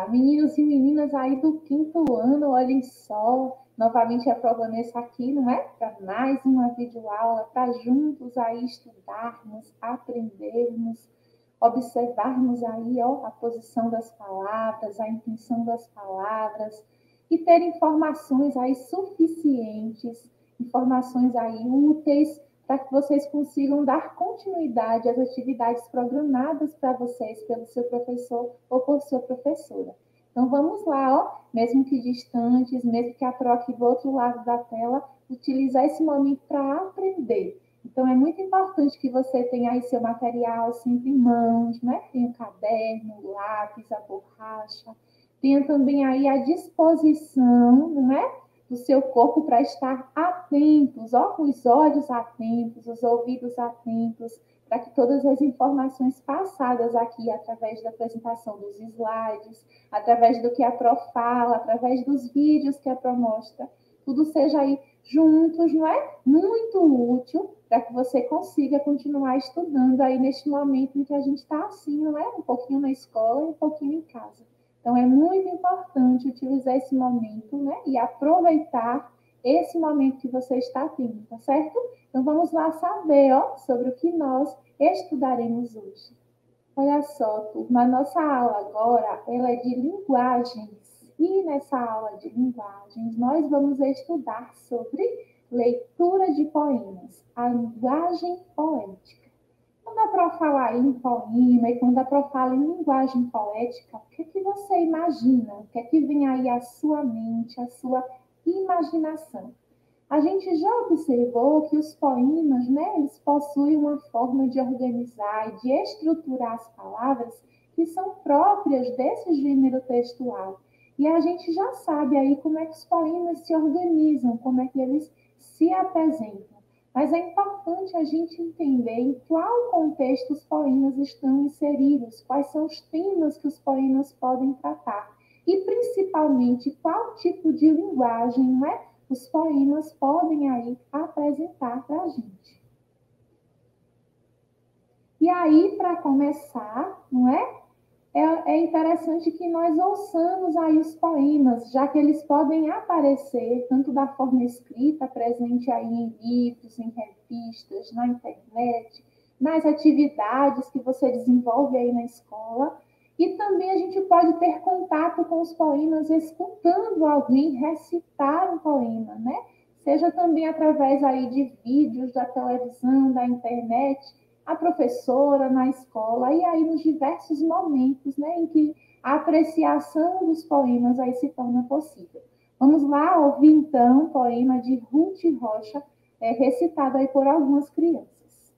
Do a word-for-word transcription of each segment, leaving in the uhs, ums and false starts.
Meninos e meninas aí do quinto ano, olhem só, novamente a Pró Vanessa aqui, não é? Para mais uma videoaula, para juntos aí estudarmos, aprendermos, observarmos aí, ó, a posição das palavras, a intenção das palavras e ter informações aí suficientes, informações aí úteis para que vocês consigam dar continuidade às atividades programadas para vocês pelo seu professor ou por sua professora. Então, vamos lá, ó, mesmo que distantes, mesmo que a Pró aqui do outro lado da tela, utilizar esse momento para aprender. Então, é muito importante que você tenha aí seu material sempre em mãos, né? Tenha o caderno, o lápis, a borracha. Tenha também aí à disposição, não é? Do seu corpo para estar atentos, ó, com os olhos atentos, os ouvidos atentos, para que todas as informações passadas aqui, através da apresentação dos slides, através do que a Pró fala, através dos vídeos que a Pró mostra, tudo seja aí juntos, não é? Muito útil para que você consiga continuar estudando aí neste momento em que a gente está assim, não é? Um pouquinho na escola e um pouquinho em casa. Então, é muito importante utilizar esse momento, né? E aproveitar esse momento que você está tendo, tá certo? Então, vamos lá saber, ó, sobre o que nós estudaremos hoje. Olha só, turma, a nossa aula agora, ela é de linguagens. E nessa aula de linguagens, nós vamos estudar sobre leitura de poemas, a linguagem poética. Quando a Pró fala em poema e quando a Pró fala em linguagem poética, o que é que você imagina? O que é que vem aí à sua mente, à sua imaginação? A gente já observou que os poemas, né, eles possuem uma forma de organizar e de estruturar as palavras que são próprias desse gênero textual. E a gente já sabe aí como é que os poemas se organizam, como é que eles se apresentam. Mas é importante a gente entender em qual contexto os poemas estão inseridos, quais são os temas que os poemas podem tratar e, principalmente, qual tipo de linguagem, não é, os poemas podem aí apresentar para a gente. E aí, para começar, não é? É, é interessante que nós ouçamos aí os poemas, já que eles podem aparecer tanto da forma escrita, presente aí em livros, em revistas, na internet, nas atividades que você desenvolve aí na escola, e também a gente pode ter contato com os poemas escutando alguém recitar um poema, né? Seja também através aí de vídeos da televisão, da internet, a professora na escola, e aí nos diversos momentos, né, em que a apreciação dos poemas aí se torna possível. Vamos lá ouvir, então, o poema de Ruth Rocha, é, recitado aí por algumas crianças.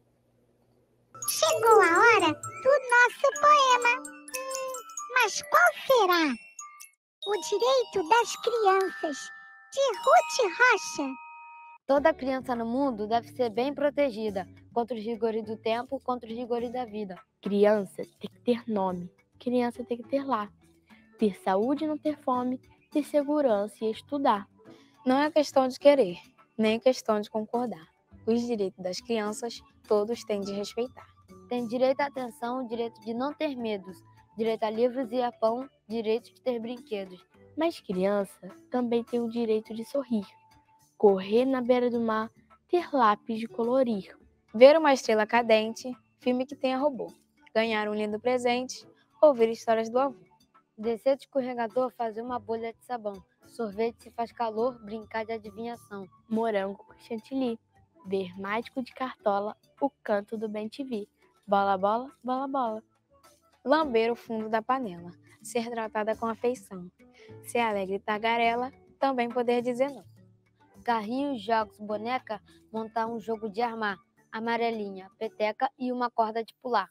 Chegou a hora do nosso poema. Hum, mas qual será? O Direito das Crianças, de Ruth Rocha. Toda criança no mundo deve ser bem protegida contra os rigores do tempo, contra os rigores da vida. Criança tem que ter nome, criança tem que ter lar, ter saúde e não ter fome, ter segurança e estudar. Não é questão de querer, nem questão de concordar. Os direitos das crianças, todos têm de respeitar. Tem direito à atenção, direito de não ter medos, direito a livros e a pão, direito de ter brinquedos. Mas criança também tem o direito de sorrir, correr na beira do mar, ter lápis de colorir. Ver uma estrela cadente, filme que tenha robô. Ganhar um lindo presente, ouvir histórias do avô. Descer de escorregador, fazer uma bolha de sabão. Sorvete se faz calor, brincar de adivinhação. Morango com chantilly, ver mágico de cartola, o canto do bem te vi. Bola, bola, bola, bola. Lamber o fundo da panela, ser tratada com afeição. Ser alegre e tagarela, também poder dizer não. Carrinhos, jogos, boneca, montar um jogo de armar, amarelinha, peteca e uma corda de pular.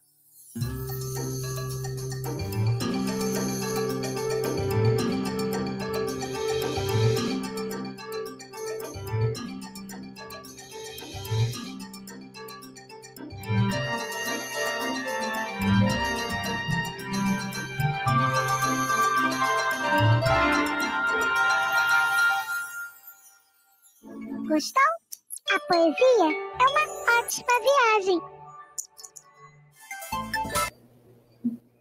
Gostou? A poesia é uma ótima viagem.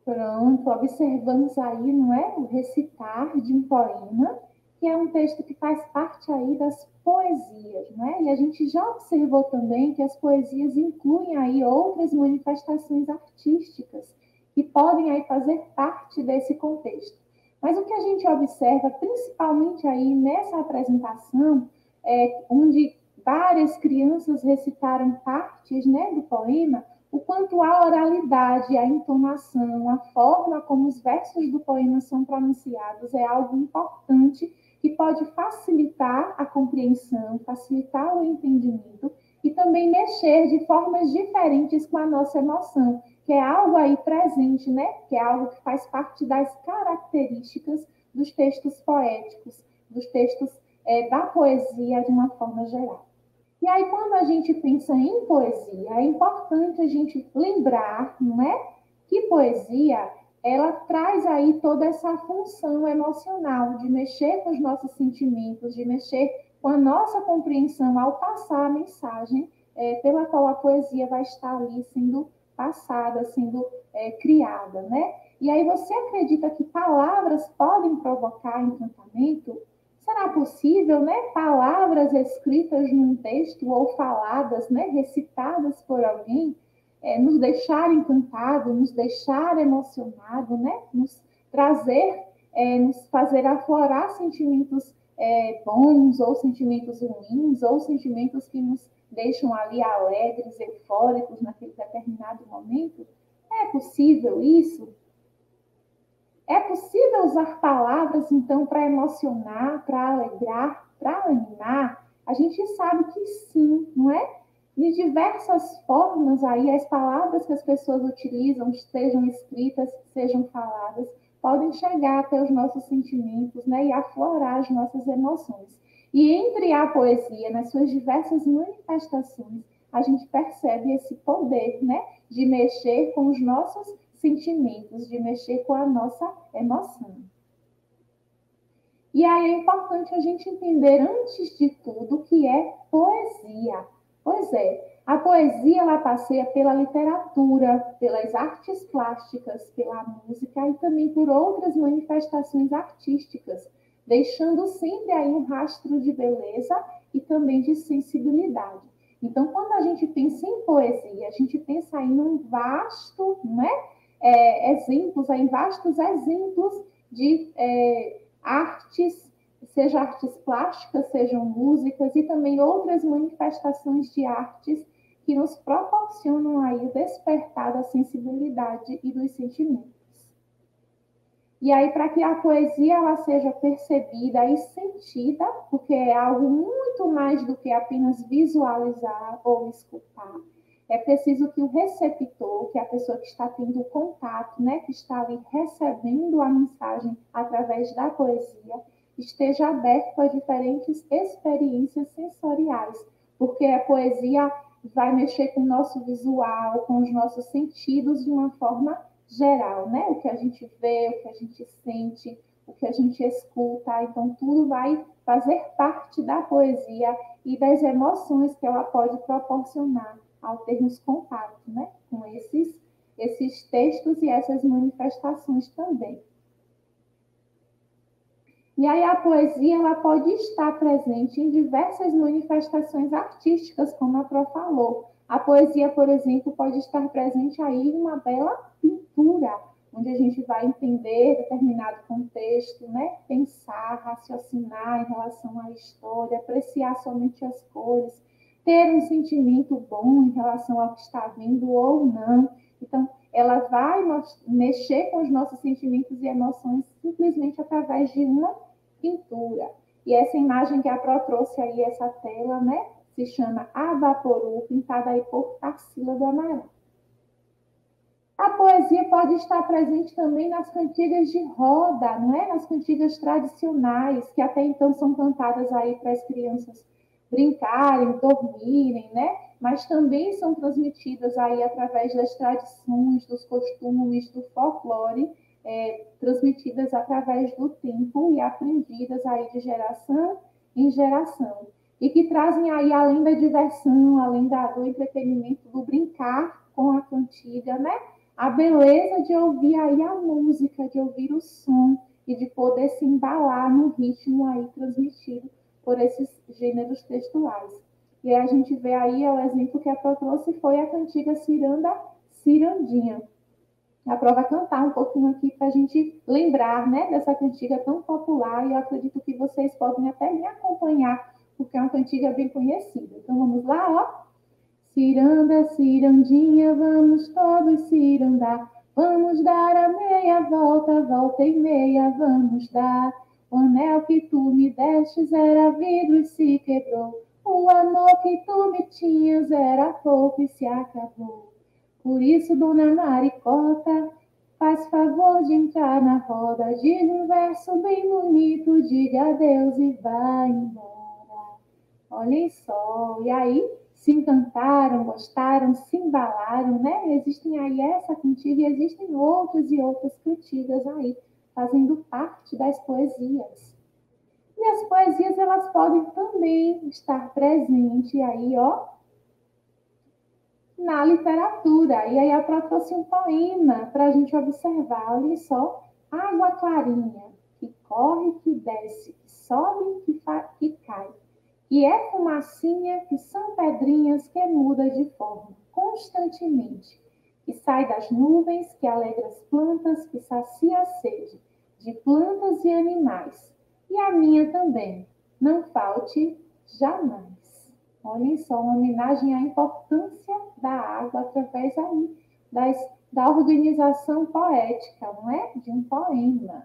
Pronto, observamos aí, não é? O recitar de um poema, que é um texto que faz parte aí das poesias, né? E a gente já observou também que as poesias incluem aí outras manifestações artísticas que podem aí fazer parte desse contexto. Mas o que a gente observa, principalmente aí nessa apresentação, é, onde várias crianças recitaram partes, né, do poema, o quanto a oralidade, a entonação, a forma como os versos do poema são pronunciados é algo importante que pode facilitar a compreensão, facilitar o entendimento e também mexer de formas diferentes com a nossa emoção, que é algo aí presente, né? Que é algo que faz parte das características dos textos poéticos, dos textos é, da poesia de uma forma geral. E aí, quando a gente pensa em poesia, é importante a gente lembrar, não é? Que poesia, ela traz aí toda essa função emocional de mexer com os nossos sentimentos, de mexer com a nossa compreensão ao passar a mensagem é, pela qual a poesia vai estar ali sendo passada, sendo é, criada, né? E aí, você acredita que palavras podem provocar encantamento? Será possível, né, palavras escritas num texto ou faladas, né, recitadas por alguém, é, nos deixar encantado, nos deixar emocionado, né, nos trazer, é, nos fazer aflorar sentimentos é, bons ou sentimentos ruins ou sentimentos que nos deixam ali alegres, eufóricos naquele determinado momento? É possível isso? É possível usar palavras, então, para emocionar, para alegrar, para animar? A gente sabe que sim, não é? De diversas formas aí, as palavras que as pessoas utilizam, sejam escritas, sejam faladas, podem chegar até os nossos sentimentos, né? E aflorar as nossas emoções. E entre a poesia, nas suas diversas manifestações, a gente percebe esse poder, né? De mexer com os nossos sentimentos, de mexer com a nossa emoção. E aí é importante a gente entender, antes de tudo, o que é poesia. Pois é, a poesia ela passeia pela literatura, pelas artes plásticas, pela música e também por outras manifestações artísticas, deixando sempre aí um rastro de beleza e também de sensibilidade. Então, quando a gente pensa em poesia, a gente pensa aí num vasto, não é? É, exemplos, em vastos exemplos de é, artes, seja artes plásticas, sejam músicas e também outras manifestações de artes que nos proporcionam aí o despertar da sensibilidade e dos sentimentos. E aí, para que a poesia ela seja percebida e sentida, porque é algo muito mais do que apenas visualizar ou escutar, é preciso que o receptor, que é a pessoa que está tendo contato, né, que está ali recebendo a mensagem através da poesia, esteja aberto a diferentes experiências sensoriais, porque a poesia vai mexer com o nosso visual, com os nossos sentidos de uma forma geral, né? O que a gente vê, o que a gente sente, o que a gente escuta, então tudo vai fazer parte da poesia e das emoções que ela pode proporcionar ao termos contato, né, com esses, esses textos e essas manifestações também. E aí a poesia ela pode estar presente em diversas manifestações artísticas, como a Pro falou. A poesia, por exemplo, pode estar presente aí em uma bela pintura, onde a gente vai entender determinado contexto, né, pensar, raciocinar em relação à história, apreciar somente as cores, ter um sentimento bom em relação ao que está vendo ou não. Então, ela vai mexer com os nossos sentimentos e emoções simplesmente através de uma pintura. E essa imagem que a Pro trouxe aí, essa tela, né, se chama Abaporu, pintada aí por Tarsila do Amaral. A poesia pode estar presente também nas cantigas de roda, não é? Nas cantigas tradicionais, que até então são cantadas aí para as crianças brincarem, dormirem, né? Mas também são transmitidas aí através das tradições, dos costumes, do folclore, é, transmitidas através do tempo e aprendidas aí de geração em geração. E que trazem aí, além da diversão, além da, do entretenimento, do brincar com a cantiga, né? a beleza de ouvir aí a música, de ouvir o som e de poder se embalar no ritmo aí transmitido por esses gêneros textuais. E aí a gente vê aí, o exemplo que a Pró trouxe foi a cantiga Ciranda, Cirandinha. A Pró vai cantar um pouquinho aqui para a gente lembrar, né, dessa cantiga tão popular, e eu acredito que vocês podem até me acompanhar, porque é uma cantiga bem conhecida. Então vamos lá, ó. Ciranda, cirandinha, vamos todos cirandar, vamos dar a meia volta, volta e meia vamos dar. O anel que tu me destes era vidro e se quebrou, o amor que tu me tinhas era pouco e se acabou. Por isso, dona Maricota, faz favor de entrar na roda, diga um verso bem bonito, diga adeus e vai embora. Olhem só, e aí se encantaram, gostaram, se embalaram, né? Existem aí essa cantiga e existem outras e outras cantigas aí, fazendo parte das poesias. E as poesias, elas podem também estar presentes aí, ó, na literatura. E aí a Pró trouxe um poema para a gente observar. Olha só, água clarinha, que corre, que desce, que sobe, que, que cai. E é fumacinha, que são pedrinhas que muda de forma constantemente, que sai das nuvens, que alegra as plantas, que sacia a sede de plantas e animais. E a minha também, não falte jamais. Olhem só, uma homenagem à importância da água através aí das, da organização poética, não é? De um poema.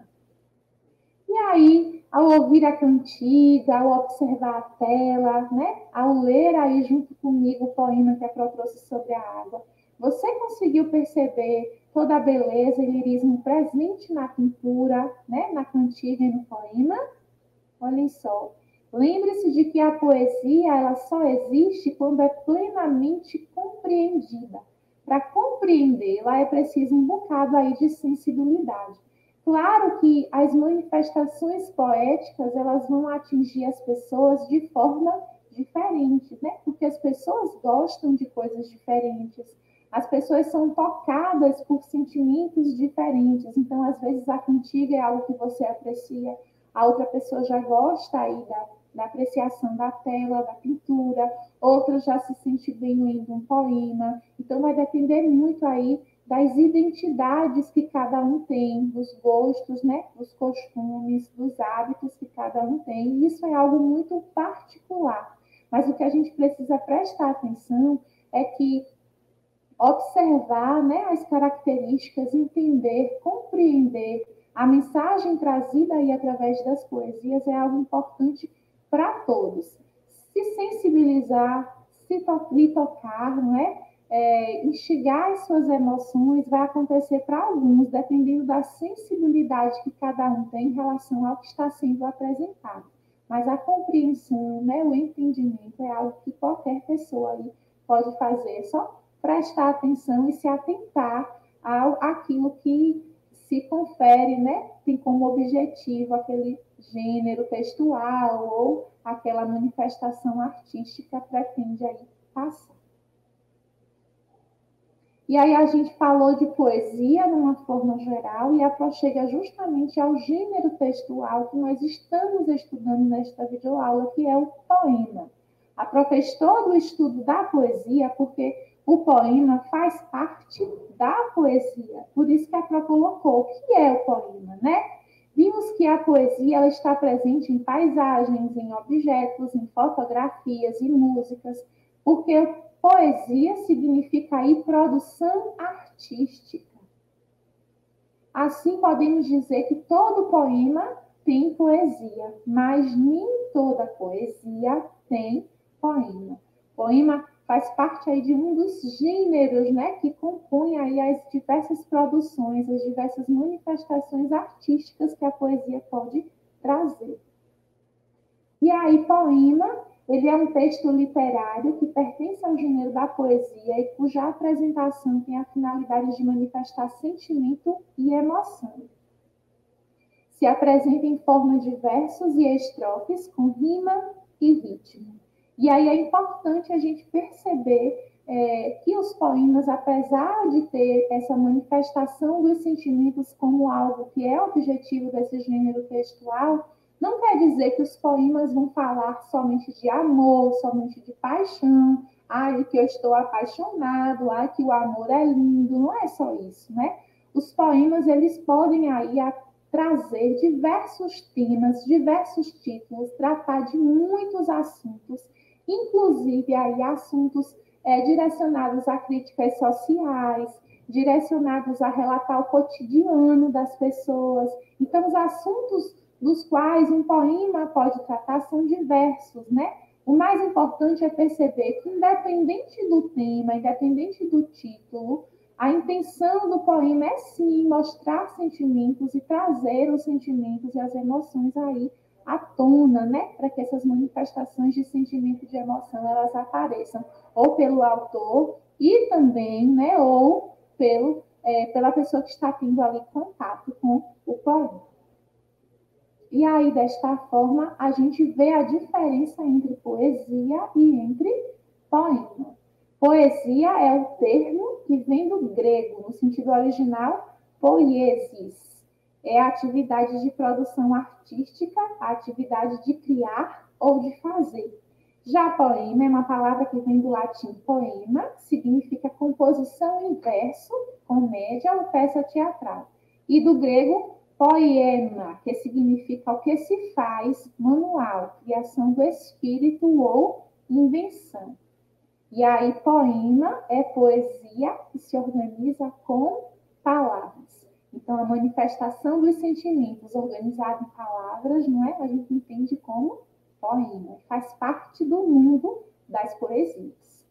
E aí, ao ouvir a cantiga, ao observar a tela, né? Ao ler aí junto comigo o poema que a Pró trouxe sobre a água, você conseguiu perceber toda a beleza e lirismo presente na pintura, né? Na cantiga e no poema? Olhem só. Lembre-se de que a poesia, ela só existe quando é plenamente compreendida. Para compreendê-la é preciso um bocado aí de sensibilidade. Claro que as manifestações poéticas, elas vão atingir as pessoas de forma diferente, né? Porque as pessoas gostam de coisas diferentes. As pessoas são tocadas por sentimentos diferentes. Então, às vezes, a cantiga é algo que você aprecia, a outra pessoa já gosta aí da, da apreciação da tela, da pintura, outra já se sente bem lendo um poema. Então, vai depender muito aí das identidades que cada um tem, dos gostos, né? Dos costumes, dos hábitos que cada um tem. E isso é algo muito particular. Mas o que a gente precisa prestar atenção é que observar, né, as características, entender, compreender a mensagem trazida aí através das poesias é algo importante para todos. Se sensibilizar, se to- lhe tocar, não é? É, instigar as suas emoções vai acontecer para alguns, dependendo da sensibilidade que cada um tem em relação ao que está sendo apresentado. Mas a compreensão, né, o entendimento é algo que qualquer pessoa aí pode fazer, é só prestar atenção e se atentar ao aquilo que se confere, né, tem como objetivo aquele gênero textual ou aquela manifestação artística pretende aí passar. E aí a gente falou de poesia de uma forma geral e a Pró chega justamente ao gênero textual que nós estamos estudando nesta videoaula, que é o poema. A Pró fez todo o estudo da poesia porque o poema faz parte da poesia. Por isso que a Pró colocou o que é o poema, né? Vimos que a poesia ela está presente em paisagens, em objetos, em fotografias e músicas, porque poesia significa aí produção artística. Assim, podemos dizer que todo poema tem poesia, mas nem toda poesia tem poema. Poema faz parte aí de um dos gêneros, né, que compõem aí as diversas produções, as diversas manifestações artísticas que a poesia pode trazer. E aí, poema, ele é um texto literário que pertence ao gênero da poesia e cuja apresentação tem a finalidade de manifestar sentimento e emoção. Se apresenta em forma de versos e estrofes com rima e ritmo. E aí é importante a gente perceber é, que os poemas, apesar de ter essa manifestação dos sentimentos como algo que é objetivo desse gênero textual, não quer dizer que os poemas vão falar somente de amor, somente de paixão, ah, de que eu estou apaixonado, ah, que o amor é lindo, não é só isso, né? Os poemas, eles podem aí a, trazer diversos temas, diversos títulos, tratar de muitos assuntos, inclusive aí assuntos é, direcionados a críticas sociais, direcionados a relatar o cotidiano das pessoas. Então, os assuntos dos quais um poema pode tratar são diversos, né? O mais importante é perceber que, independente do tema, independente do título, a intenção do poema é, sim, mostrar sentimentos e trazer os sentimentos e as emoções aí à tona, né? Para que essas manifestações de sentimento e de emoção, elas apareçam ou pelo autor e também, né? Ou pelo, é, pela pessoa que está tendo ali contato com o poema. E aí, desta forma, a gente vê a diferença entre poesia e entre poema. Poesia é o termo que vem do grego, no sentido original, poiesis. É a atividade de produção artística, a atividade de criar ou de fazer. Já poema é uma palavra que vem do latim poema, que significa composição em verso, comédia ou peça teatral. E do grego, poema, que significa o que se faz, manual, criação do espírito ou invenção. E aí, poema é poesia que se organiza com palavras. Então, a manifestação dos sentimentos organizada em palavras, não é? A gente entende como poema. Faz parte do mundo das poesias.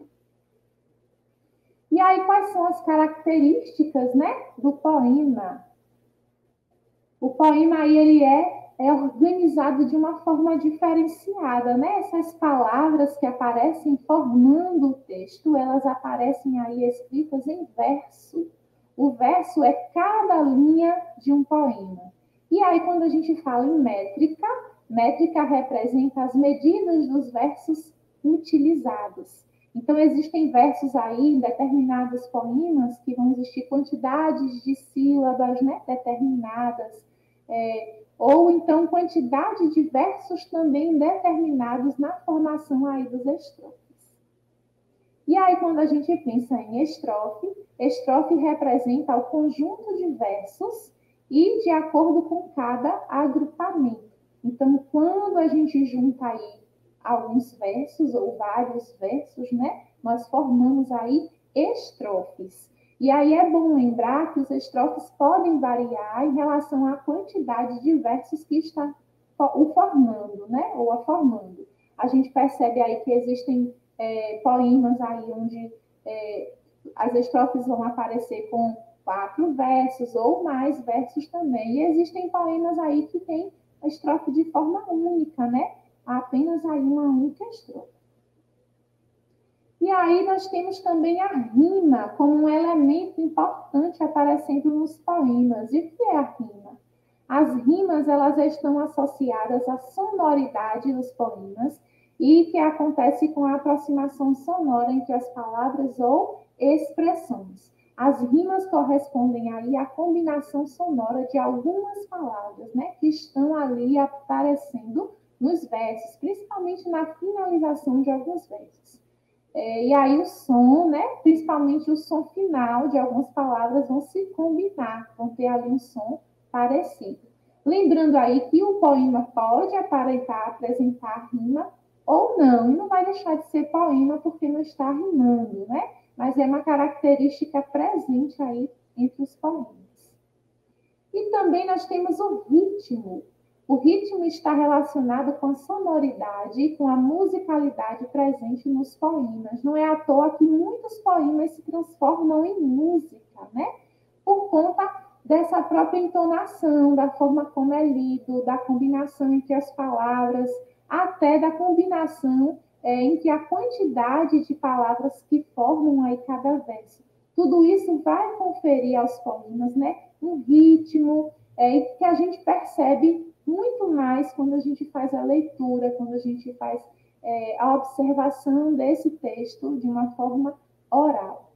E aí, quais são as características, né, do poema? O poema aí, ele é, é organizado de uma forma diferenciada, né? Essas palavras que aparecem formando o texto, elas aparecem aí escritas em verso. O verso é cada linha de um poema. E aí, quando a gente fala em métrica, métrica representa as medidas dos versos utilizados. Então, existem versos aí em determinados poemas que vão existir quantidades de sílabas, né, determinadas, é, ou então quantidade de versos também determinados na formação aí dos estrofes. E aí, quando a gente pensa em estrofe, estrofe representa o conjunto de versos e de acordo com cada agrupamento. Então, quando a gente junta aí alguns versos ou vários versos, né, nós formamos aí estrofes. E aí é bom lembrar que os estrofes podem variar em relação à quantidade de versos que está o formando, né, ou a formando. A gente percebe aí que existem é, poemas aí onde é, as estrofes vão aparecer com quatro versos ou mais versos também. E existem poemas aí que tem a estrofe de forma única, né? Apenas aí uma única estrofe. E aí nós temos também a rima como um elemento importante aparecendo nos poemas. E o que é a rima? As rimas, elas estão associadas à sonoridade dos poemas e que acontece com a aproximação sonora entre as palavras ou expressões. As rimas correspondem aí à combinação sonora de algumas palavras, né, que estão ali aparecendo nos versos, principalmente na finalização de alguns versos. É, e aí o som, né, principalmente o som final de algumas palavras vão se combinar, vão ter ali um som parecido. Lembrando aí que o poema pode aparentar, apresentar rima ou não, e não vai deixar de ser poema porque não está rimando, né? Mas é uma característica presente aí entre os poemas. E também nós temos o ritmo. O ritmo está relacionado com a sonoridade e com a musicalidade presente nos poemas. Não é à toa que muitos poemas se transformam em música, né? Por conta dessa própria entonação, da forma como é lido, da combinação entre as palavras, até da combinação é, entre a quantidade de palavras que formam aí cada verso. Tudo isso vai conferir aos poemas, né, um ritmo é, que a gente percebe muito mais quando a gente faz a leitura, quando a gente faz é, a observação desse texto de uma forma oral.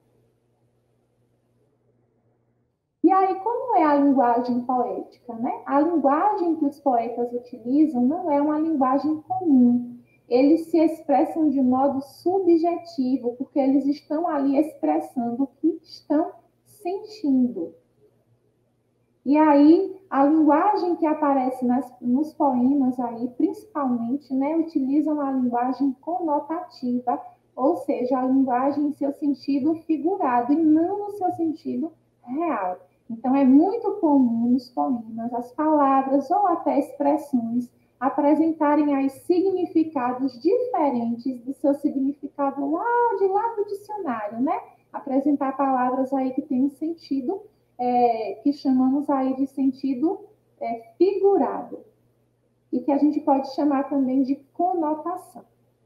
E aí, como é a linguagem poética, né? A linguagem que os poetas utilizam não é uma linguagem comum. Eles se expressam de modo subjetivo, porque eles estão ali expressando o que estão sentindo. E aí, a linguagem que aparece nas, nos poemas aí, principalmente, né, utilizam a linguagem conotativa, ou seja, a linguagem em seu sentido figurado e não no seu sentido real. Então, é muito comum nos poemas as palavras ou até expressões apresentarem aí significados diferentes do seu significado lá de lá do dicionário, né? Apresentar palavras aí que têm um sentido é, que chamamos aí de sentido é, figurado e que a gente pode chamar também de conotação.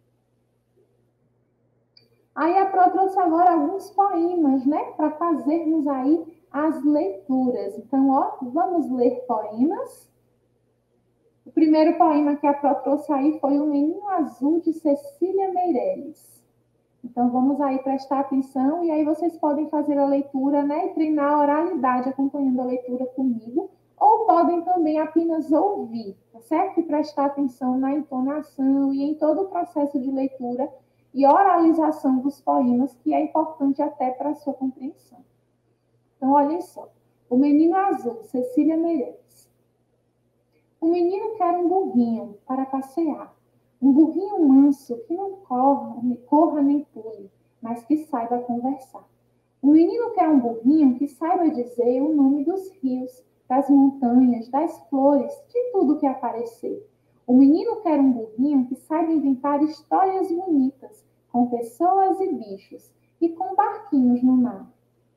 Aí a Pro trouxe agora alguns poemas, né? Para fazermos aí as leituras. Então, ó, vamos ler poemas. O primeiro poema que a Pro trouxe aí foi O Menino Azul, de Cecília Meirelles. Então, vamos aí prestar atenção e aí vocês podem fazer a leitura, né? E treinar a oralidade acompanhando a leitura comigo. Ou podem também apenas ouvir, tá certo? E prestar atenção na entonação e em todo o processo de leitura e oralização dos poemas, que é importante até para a sua compreensão. Então, olhem só. O Menino Azul, Cecília Meirelles. O menino quer um burrinho para passear. Um burrinho manso que não corra, corra nem pule, mas que saiba conversar. O menino quer um burrinho que saiba dizer o nome dos rios, das montanhas, das flores, de tudo que aparecer. O menino quer um burrinho que saiba inventar histórias bonitas, com pessoas e bichos, e com barquinhos no mar.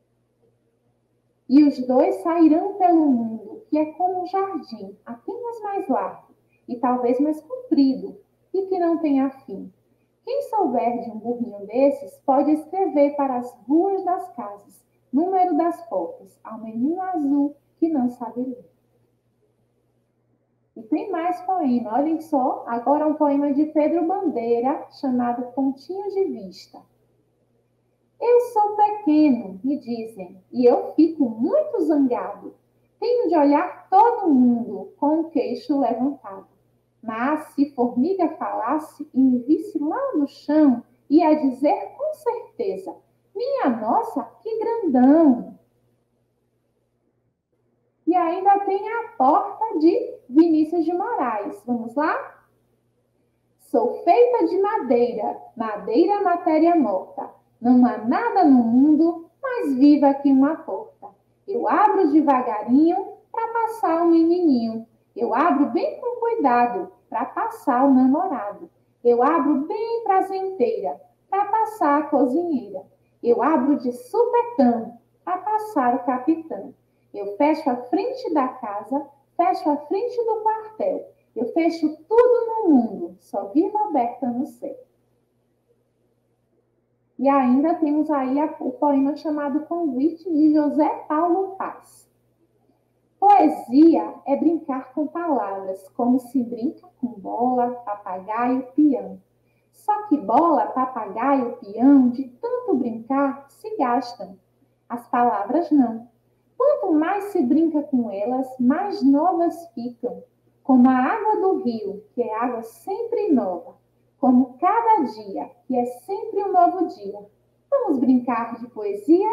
E os dois sairão pelo mundo, que é como um jardim, apenas mais largo, e talvez mais comprido, e que não tenha fim. Quem souber de um burrinho desses, pode escrever para as ruas das casas, número das portas, ao menino azul que não sabe ler. E tem mais poema, olhem só, agora um poema de Pedro Bandeira, chamado Pontinhos de Vista. Eu sou pequeno, me dizem, e eu fico muito zangado. Tenho de olhar todo mundo com o queixo levantado. Mas se formiga falasse e me visse lá no chão, ia dizer com certeza, minha nossa, que grandão! E ainda tem a porta de Vinícius de Moraes. Vamos lá? Sou feita de madeira, madeira matéria morta. Não há nada no mundo mais viva que uma porta. Eu abro devagarinho para passar o menininho. Eu abro bem com cuidado para passar o namorado. Eu abro bem prazenteira para passar a cozinheira. Eu abro de supetão para passar o capitão. Eu fecho a frente da casa, fecho a frente do quartel. Eu fecho tudo no mundo, só vivo aberta no céu. E ainda temos aí o poema chamado Convite, de José Paulo Paz. Poesia é brincar com palavras, como se brinca com bola, papagaio, peão. Só que bola, papagaio, peão, de tanto brincar, se gastam. As palavras não. Quanto mais se brinca com elas, mais novas ficam. Como a água do rio, que é água sempre nova. Como cada dia, que é sempre um novo dia. Vamos brincar de poesia?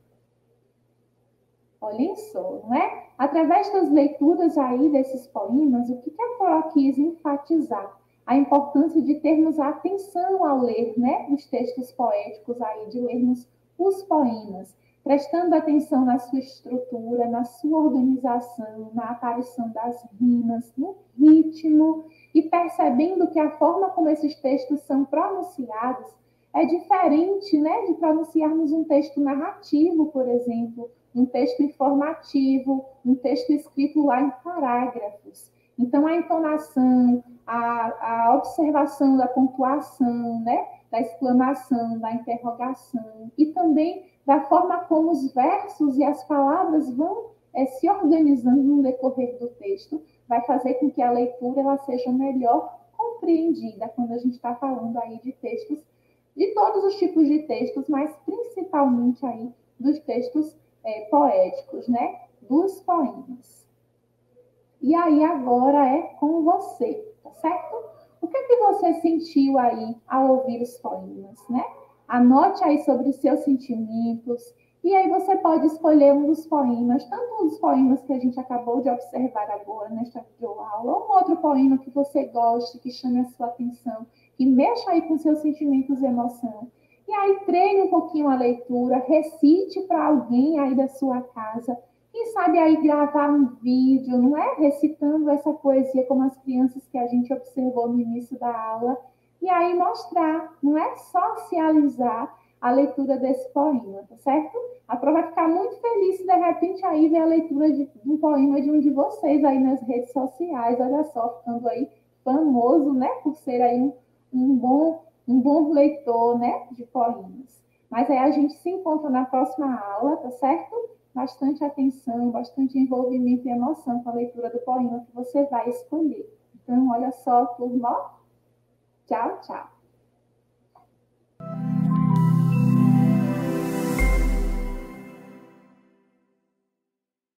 Olhem só, não é? Através das leituras aí desses poemas, o que a Pro quis enfatizar? A importância de termos atenção ao ler, né, os textos poéticos aí, de lermos os poemas, prestando atenção na sua estrutura, na sua organização, na aparição das rimas, no ritmo, e percebendo que a forma como esses textos são pronunciados é diferente, né, de pronunciarmos um texto narrativo, por exemplo, um texto informativo, um texto escrito lá em parágrafos. Então, a entonação, a, a observação da pontuação, né, da exclamação, da interrogação, e também da forma como os versos e as palavras vão é, se organizando no decorrer do texto, vai fazer com que a leitura ela seja melhor compreendida. surpreendida quando a gente está falando aí de textos, de todos os tipos de textos, mas principalmente aí dos textos é, poéticos, né? Dos poemas. E aí agora é com você, tá certo? O que é que você sentiu aí ao ouvir os poemas, né? Anote aí sobre os seus sentimentos. E aí você pode escolher um dos poemas, tanto os poemas que a gente acabou de observar agora nesta videoaula, ou um outro poema que você goste, que chame a sua atenção, que mexa aí com seus sentimentos e emoção. E aí treine um pouquinho a leitura, recite para alguém aí da sua casa. Quem sabe aí gravar um vídeo, não é? Recitando essa poesia como as crianças que a gente observou no início da aula. E aí mostrar, não é? Socializar a leitura desse poema, tá certo? A Pro vai ficar muito feliz se de repente aí ver a leitura de um poema de um de vocês aí nas redes sociais. Olha só, ficando aí famoso, né? Por ser aí um, um, bom, um bom leitor, né? De poemas. Mas aí a gente se encontra na próxima aula, tá certo? Bastante atenção, bastante envolvimento e emoção com a leitura do poema que você vai escolher. Então, olha só, turma. Tchau, tchau.